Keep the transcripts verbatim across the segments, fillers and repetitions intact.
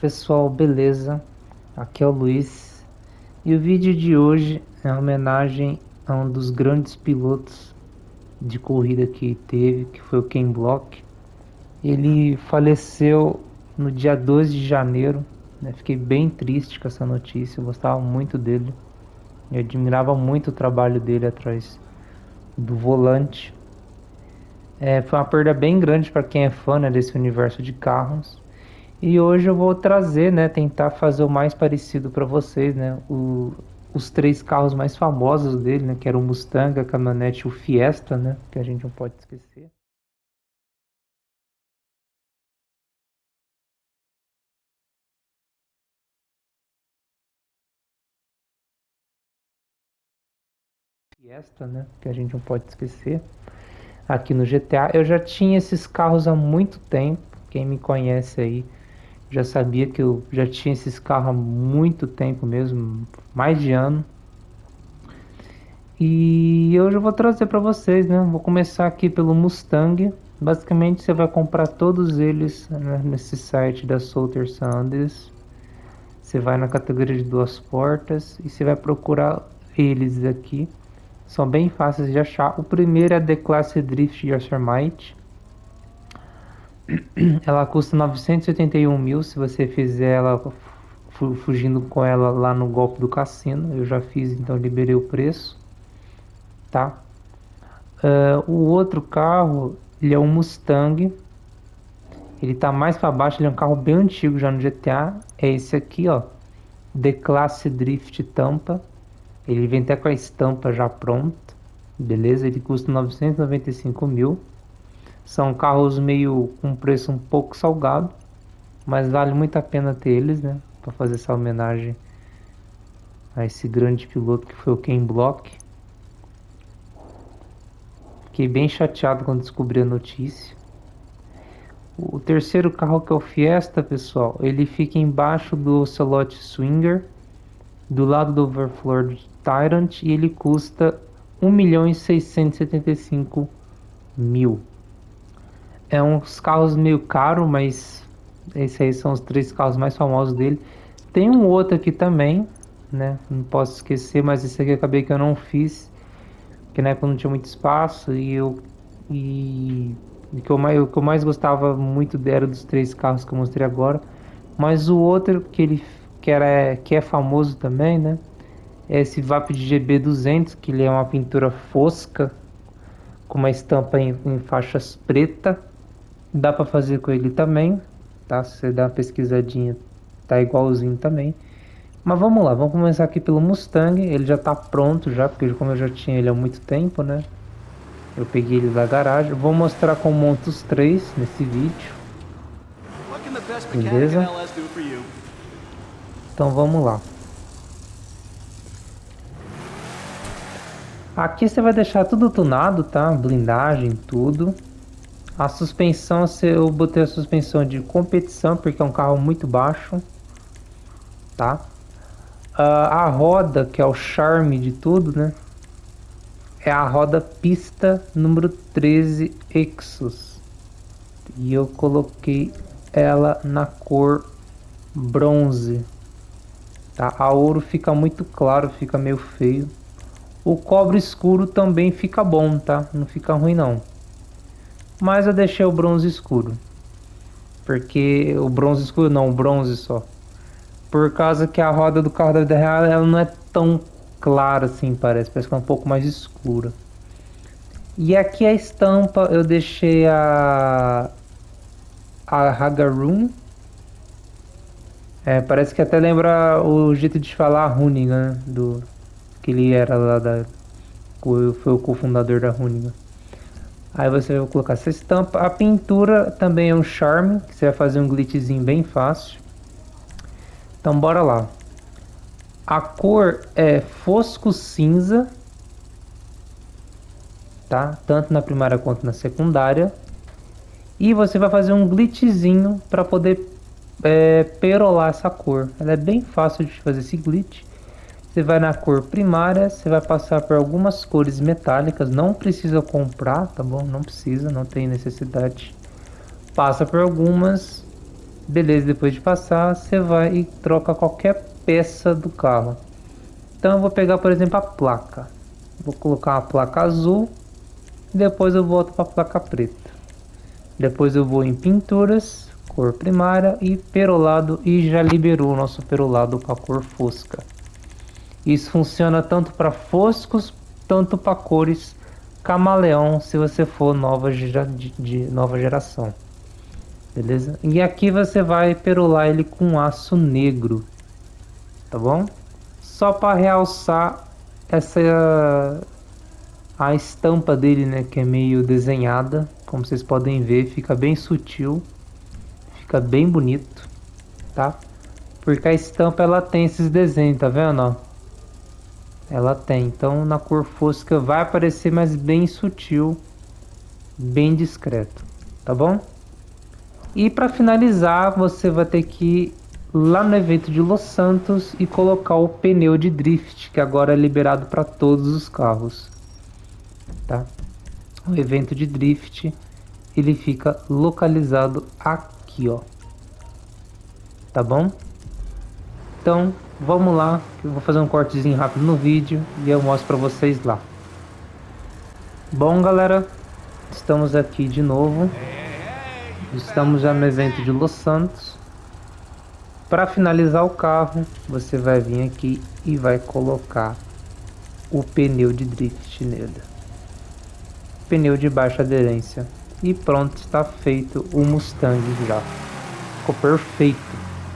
Pessoal, beleza? Aqui é o Luiz e o vídeo de hoje é uma homenagem a um dos grandes pilotos de corrida que teve, que foi o Ken Block. Ele faleceu no dia dois de janeiro, né? Fiquei bem triste com essa notícia, eu gostava muito dele, eu admirava muito o trabalho dele atrás do volante. É, foi uma perda bem grande para quem é fã, né, desse universo de carros. E hoje eu vou trazer, né, tentar fazer o mais parecido para vocês, né, o, os três carros mais famosos dele, né, que era o Mustang, a caminhonete e o Fiesta, né, que a gente não pode esquecer. Fiesta, né, que a gente não pode esquecer. Aqui no G T A, eu já tinha esses carros há muito tempo. Quem me conhece aí já sabia que eu já tinha esses carros há muito tempo mesmo, mais de ano. E hoje eu vou trazer para vocês, né? Vou começar aqui pelo Mustang. Basicamente você vai comprar todos eles, né, nesse site da Souter Sanders. Você vai na categoria de duas portas e você vai procurar eles aqui. São bem fáceis de achar. O primeiro é a D-Classe Drift Yosemite. Ela custa novecentos e oitenta e um mil se você fizer ela fugindo com ela lá no golpe do cassino. Eu já fiz, então liberei o preço, tá? Uh, o outro carro, ele é um Mustang. Ele tá mais para baixo, ele é um carro bem antigo já no G T A. É esse aqui, ó. D-Classe Drift Tampa. Ele vem até com a estampa já pronta. Beleza? Ele custa novecentos e noventa e cinco mil. São carros meio com preço um pouco salgado, mas vale muito a pena ter eles, né? Para fazer essa homenagem a esse grande piloto que foi o Ken Block. Fiquei bem chateado quando descobri a notícia. O terceiro carro, que é o Fiesta, pessoal, ele fica embaixo do Ocelot Swinger, do lado do Overflord Tyrant, e ele custa um milhão e seiscentos e setenta e cinco mil. É uns carros meio caro, mas esses aí são os três carros mais famosos dele. Tem um outro aqui também, né? Não posso esquecer, mas esse aqui eu acabei que eu não fiz, porque na época não tinha muito espaço e eu e o que eu mais, o que eu mais gostava muito era dos três carros que eu mostrei agora. Mas o outro que ele que era que é famoso também, né? É esse Vapid G B duzentos, que ele é uma pintura fosca com uma estampa em, em faixas preta. Dá para fazer com ele também, tá? Se você dá uma pesquisadinha, tá igualzinho também. Mas vamos lá, vamos começar aqui pelo Mustang. Ele já tá pronto já, porque como eu já tinha ele há muito tempo, né? Eu peguei ele da garagem. Vou mostrar como monta os três nesse vídeo. Beleza? Então vamos lá. Aqui você vai deixar tudo tunado, tá? Blindagem, tudo. A suspensão, eu botei a suspensão de competição, porque é um carro muito baixo, tá? A roda, que é o charme de tudo, né? É a roda pista número treze Exos. E eu coloquei ela na cor bronze, tá? A ouro fica muito claro, fica meio feio. O cobre escuro também fica bom, tá? Não fica ruim não. Mas eu deixei o bronze escuro. Porque o bronze escuro não, o bronze só. Por causa que a roda do carro da vida real ela não é tão clara assim, parece. Parece que é um pouco mais escura. E aqui a estampa eu deixei a a Hagaroon. É, parece que até lembra o jeito de falar Runiga, né? Do que ele era lá da foi o cofundador da Runiga. Aí você vai colocar essa estampa. A pintura também é um charme, que você vai fazer um glitchzinho bem fácil. Então bora lá. A cor é fosco cinza, tá? Tanto na primária quanto na secundária. E você vai fazer um glitchzinho para poder é, perolar essa cor. Ela é bem fácil de fazer esse glitch. Você vai na cor primária, você vai passar por algumas cores metálicas, não precisa comprar, tá bom? Não precisa, não tem necessidade. Passa por algumas, Beleza, depois de passar, você vai e troca qualquer peça do carro. Então eu vou pegar, por exemplo, a placa. Vou colocar uma placa azul. Depois eu volto para a placa preta. Depois eu vou em pinturas, cor primária e perolado, e já liberou o nosso perolado com a cor fosca. Isso funciona tanto para foscos, tanto para cores camaleão, se você for nova, gera, de, de nova geração. Beleza? E aqui você vai perolar ele com aço negro, tá bom? Só para realçar essa a estampa dele, né, que é meio desenhada, como vocês podem ver, fica bem sutil, fica bem bonito, tá? Porque a estampa ela tem esses desenhos, tá vendo, ó? Ela tem, então na cor fosca vai aparecer, mas bem sutil, bem discreto, tá bom? E para finalizar, você vai ter que ir lá no evento de Los Santos e colocar o pneu de drift, que agora é liberado para todos os carros, tá? O evento de drift ele fica localizado aqui, ó, tá bom? Então vamos lá, eu vou fazer um cortezinho rápido no vídeo e eu mostro para vocês lá. Bom, galera, estamos aqui de novo. Estamos já no evento de Los Santos. Para finalizar o carro, você vai vir aqui e vai colocar o pneu de drift nele. Pneu de baixa aderência. E pronto, está feito o Mustang já. Ficou perfeito.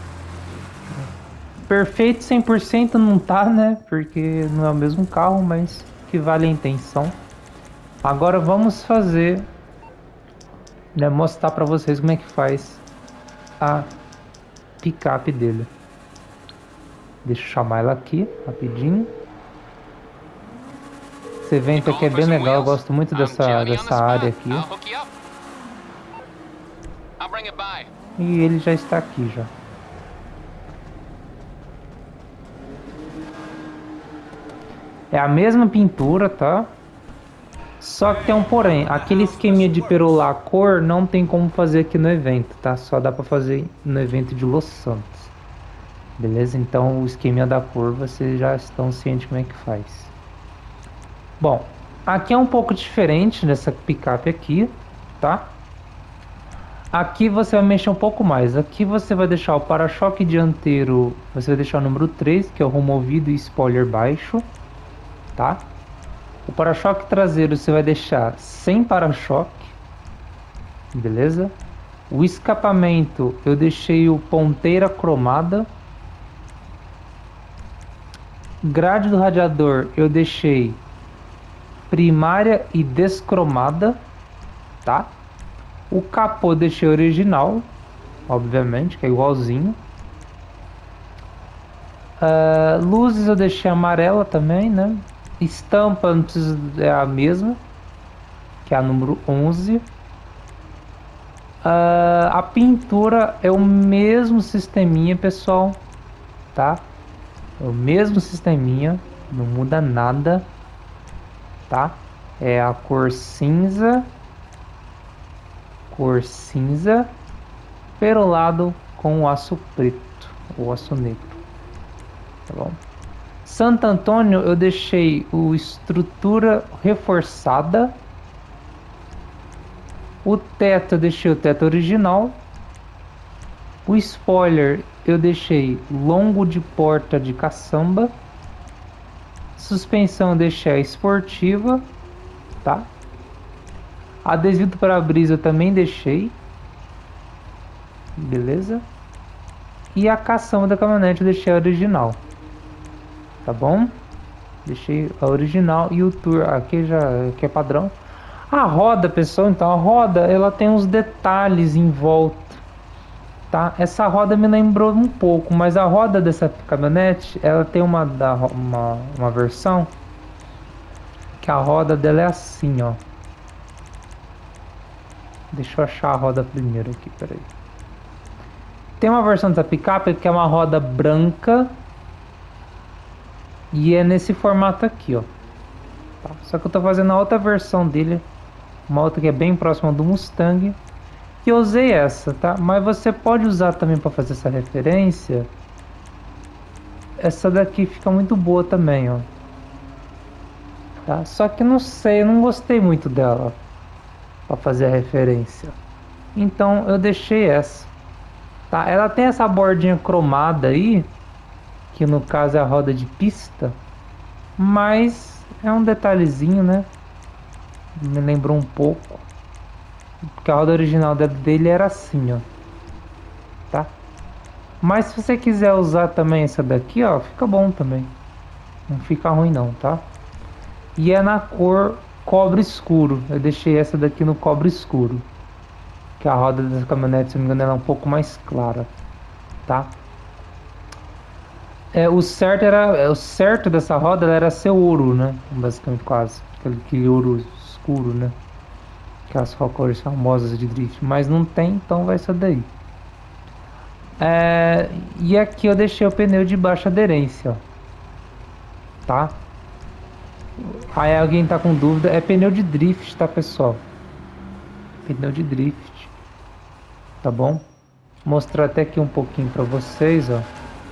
Perfeito cem por cento não tá, né? Porque não é o mesmo carro, mas que vale a intenção. Agora vamos fazer, né, mostrar para vocês como é que faz a picape dele. Deixa eu chamar ela aqui rapidinho. Esse evento aqui é bem legal, eu gosto muito dessa, dessa área aqui. E ele já está aqui já. É a mesma pintura, tá? Só que tem um porém, aquele esqueminha de perolar a cor não tem como fazer aqui no evento, tá? Só dá pra fazer no evento de Los Santos. Beleza? Então o esqueminha da cor vocês já estão cientes como é que faz. Bom, aqui é um pouco diferente dessa picape aqui, tá? Aqui você vai mexer um pouco mais. Aqui você vai deixar o para-choque dianteiro, você vai deixar o número três, que é o removido e spoiler baixo, tá? O para-choque traseiro você vai deixar sem para-choque, beleza? O escapamento eu deixei o ponteira cromada. Grade do radiador eu deixei primária e descromada, tá? O capô eu deixei original, obviamente, que é igualzinho. Uh, luzes eu deixei amarela também, né? Estampa não precisa, é a mesma, que é a número onze. Uh, a pintura é o mesmo sisteminha, pessoal, tá? É o mesmo sisteminha, não muda nada, tá? É a cor cinza, cor cinza, perolado com o aço preto, ou aço negro, tá bom? Santo Antônio eu deixei o estrutura reforçada. O teto eu deixei o teto original. O spoiler eu deixei longo de porta de caçamba. Suspensão eu deixei a esportiva, tá? Adesivo do para-brisa eu também deixei. Beleza? E a caçamba da caminhonete eu deixei a original. Tá bom? Deixei a original e o tour aqui já aqui é padrão. A roda, pessoal, então a roda ela tem uns detalhes em volta, tá? Essa roda me lembrou um pouco, mas a roda dessa caminhonete ela tem uma da uma, uma versão que a roda dela é assim, ó. Deixa eu achar a roda primeiro aqui, peraí. Tem uma versão dessa picape que é uma roda branca. E é nesse formato aqui, ó. Tá? Só que eu tô fazendo a outra versão dele, uma outra que é bem próxima do Mustang. que eu usei essa, tá? Mas você pode usar também para fazer essa referência. Essa daqui fica muito boa também, ó. Tá? Só que não sei, eu não gostei muito dela para fazer a referência. Então eu deixei essa. Tá? Ela tem essa bordinha cromada aí, que no caso é a roda de pista, mas é um detalhezinho, né? Me lembrou um pouco, porque a roda original dele era assim, ó. Tá? Mas se você quiser usar também essa daqui, ó, fica bom também. Não fica ruim não, tá? E é na cor cobre escuro. Eu deixei essa daqui no cobre escuro, que a roda dessa caminhonete, se não me engano, ela é um pouco mais clara, tá? É, o certo era, o certo dessa roda era ser ouro, né? Basicamente quase, aquele, aquele ouro escuro, né? Aquelas cores famosas de drift, mas não tem, então vai ser daí. É, e aqui eu deixei o pneu de baixa aderência, ó. Tá? Aí alguém tá com dúvida, é pneu de drift, tá, pessoal? Pneu de drift, tá bom? Vou mostrar até aqui um pouquinho pra vocês, ó.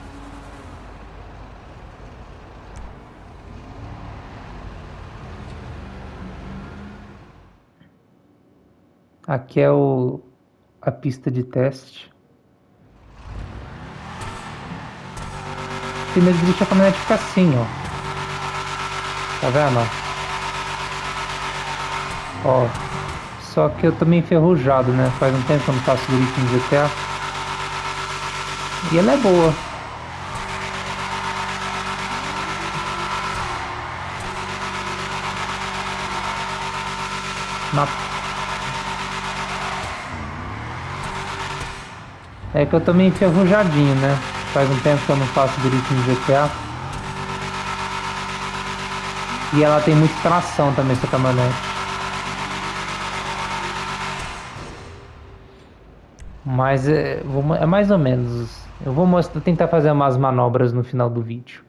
Aqui é o, a pista de teste. Pneu de drift, a caminhonete fica assim, ó. Tá vendo? Ó. Só que eu tô meio enferrujado, né? Faz um tempo que eu não faço drift no G T A. E ela é boa. Na... É que eu tô meio enferrujadinho, né? Faz um tempo que eu não faço drift no G T A. E ela tem muita tração também, essa caminhonete. Mas é, vou, é mais ou menos. Eu vou mostrar, tentar fazer umas manobras no final do vídeo.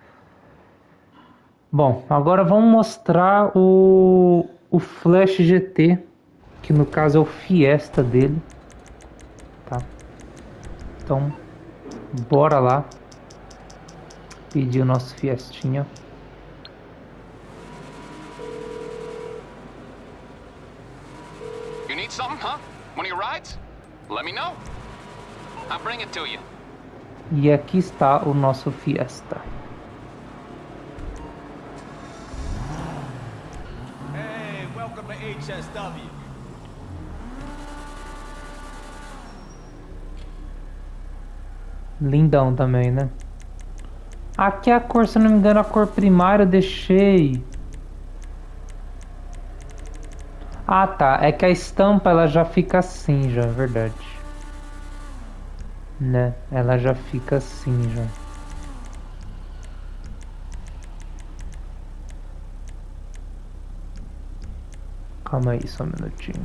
Bom, agora vamos mostrar o, o Flash G T, que no caso é o Fiesta dele. Tá? Então, bora lá pedir o nosso Fiestinha. You need something, huh? One of your rides? Let me know. I'll bring it to you. E aqui está o nosso Fiesta. Hey, welcome to H S W. Lindão também, né? Aqui a cor, se não me engano, a cor primária eu deixei. Ah, tá. É que a estampa ela já fica assim, já, é verdade. Né? Ela já fica assim, já. Calma aí, só um minutinho.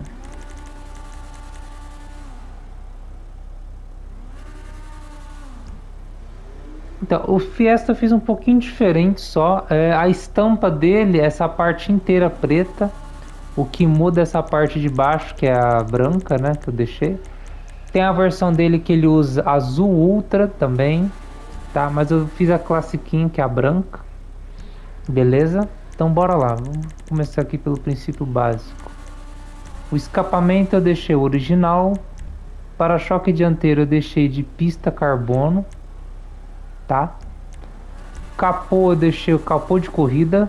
Então, o Fiesta eu fiz um pouquinho diferente só. É, a estampa dele, essa parte inteira preta. O que muda é essa parte de baixo, que é a branca, né? Que eu deixei. Tem a versão dele que ele usa azul ultra também, tá? Mas eu fiz a classiquinha, que é a branca. Beleza? Então bora lá. Vamos começar aqui pelo princípio básico. O escapamento eu deixei o original. Para-choque dianteiro eu deixei de pista carbono, tá? Capô eu deixei o capô de corrida.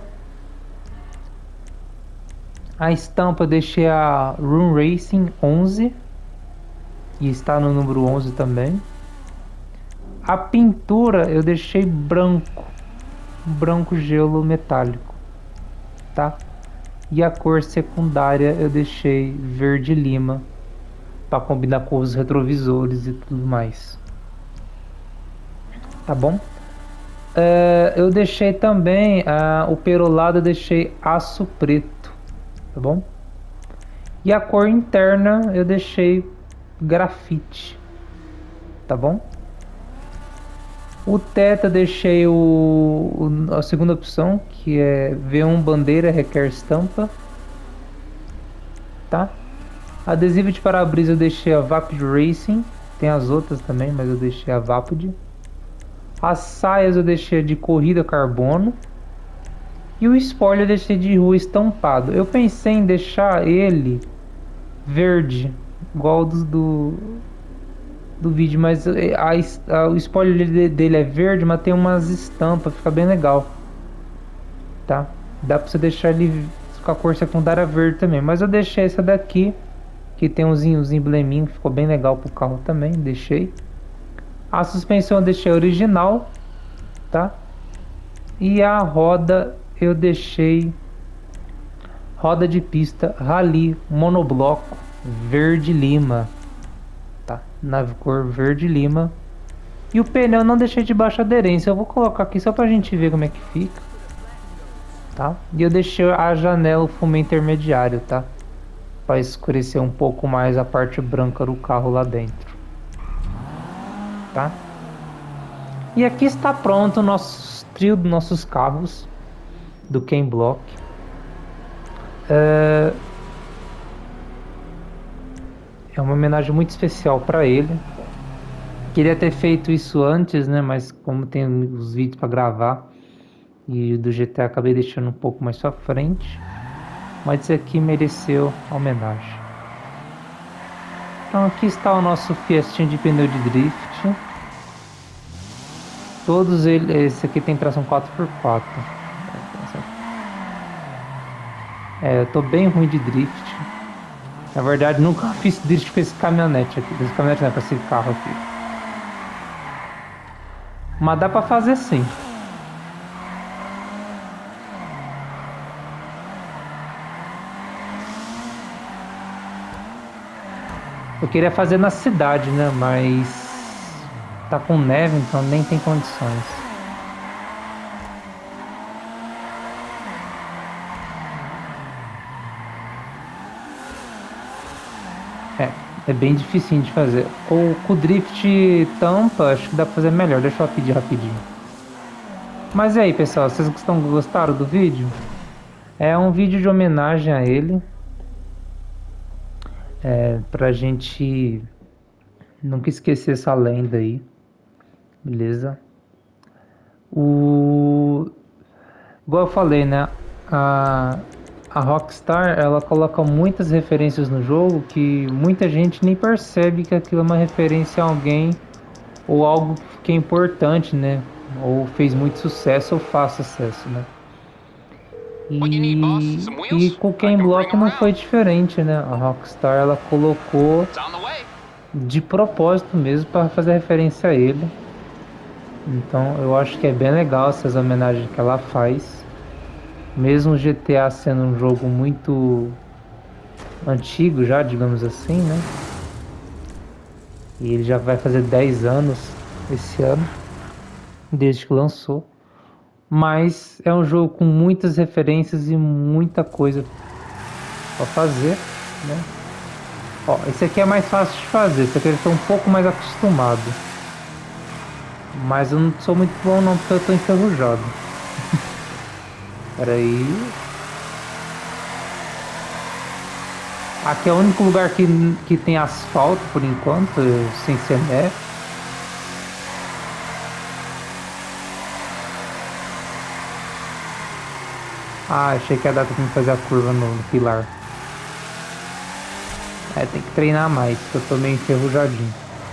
A estampa eu deixei a Run Racing onze. E está no número onze também. A pintura eu deixei branco. Branco gelo metálico, tá? E a cor secundária eu deixei verde lima, para combinar com os retrovisores e tudo mais. Tá bom? Uh, eu deixei também uh, o perolado, eu deixei aço preto, tá bom? E a cor interna eu deixei grafite, tá bom? O teto eu deixei o, o, a segunda opção, que é V um bandeira requer estampa, tá? Adesivo de para-brisa eu deixei a Vapid Racing. Tem as outras também, mas eu deixei a Vapid. As saias eu deixei de corrida carbono. E o spoiler eu deixei de rua estampado. Eu pensei em deixar ele verde, igual do, do, do vídeo, mas a, a, o spoiler dele é verde, mas tem umas estampas, fica bem legal. Tá? Dá pra você deixar ele com a cor secundária verde também. Mas eu deixei essa daqui, que tem uns, uns embleminhos, ficou bem legal pro carro também, deixei. A suspensão eu deixei original, tá? E a roda eu deixei roda de pista Rally monobloco verde lima, tá? Na cor verde lima. E o pneu eu não deixei de baixa aderência. Eu vou colocar aqui só pra gente ver como é que fica, tá? E eu deixei a janela, o fumê intermediário, tá? Para escurecer um pouco mais a parte branca do carro lá dentro, tá? E aqui está pronto o nosso trio dos nossos carros do Ken Block. É... é uma homenagem muito especial para ele. Queria ter feito isso antes, né? Mas como tem os vídeos para gravar e do G T A acabei deixando um pouco mais pra frente. Mas esse aqui mereceu a homenagem. Então aqui está o nosso Fiestinha de pneu de drift. Todos eles, esse aqui tem tração quatro por quatro. É, eu tô bem ruim de drift. Na verdade, nunca fiz drift com esse caminhonete aqui. Esse caminhonete não é, com esse carro aqui. Mas dá pra fazer sim. Eu queria fazer na cidade, né? Mas tá com neve, então nem tem condições. É, é bem difícil de fazer. Ou com o drift tampa, acho que dá pra fazer melhor. Deixa eu pedir rapidinho. Mas e aí, pessoal, vocês estão gostaram do vídeo? É um vídeo de homenagem a ele. É, pra gente nunca esquecer essa lenda aí. Beleza? O... Igual eu falei, né? A... a Rockstar, ela coloca muitas referências no jogo que muita gente nem percebe que aquilo é uma referência a alguém ou algo que é importante, né? Ou fez muito sucesso ou faz sucesso, né? E, e com o Ken Block não foi diferente, né? A Rockstar, ela colocou de propósito mesmo para fazer referência a ele. Então eu acho que é bem legal essas homenagens que ela faz. Mesmo o G T A sendo um jogo muito antigo já, digamos assim, né? E ele já vai fazer dez anos esse ano, desde que lançou. Mas é um jogo com muitas referências e muita coisa para fazer, né? Ó, esse aqui é mais fácil de fazer, esse aqui eu estou um pouco mais acostumado. Mas eu não sou muito bom não, porque eu estou enferrujado. Pera aí. Aqui é o único lugar que, que tem asfalto por enquanto, sem ser neve. Ah, achei que ia dar pra mim fazer a curva no, no pilar. É, tem que treinar mais, porque eu tô meio enferrujadinho.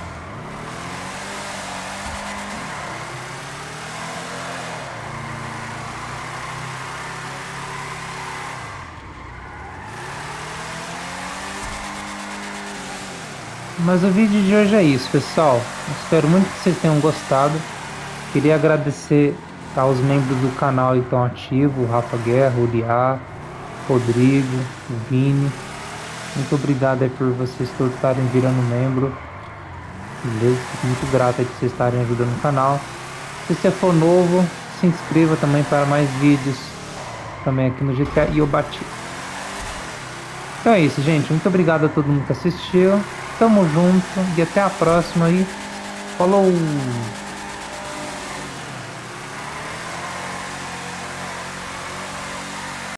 Mas o vídeo de hoje é isso, pessoal. Eu espero muito que vocês tenham gostado. Queria agradecer aos membros do canal que estão ativos, o Rafa Guerra, o Liá, Rodrigo, o Vini. Muito obrigado aí por vocês todos estarem virando membro. Beleza? Fico muito grato aí por vocês estarem ajudando o canal. Se você for novo, se inscreva também para mais vídeos também aqui no G T A e eu bati. Então é isso, gente. Muito obrigado a todo mundo que assistiu. Tamo junto e até a próxima aí. Falou!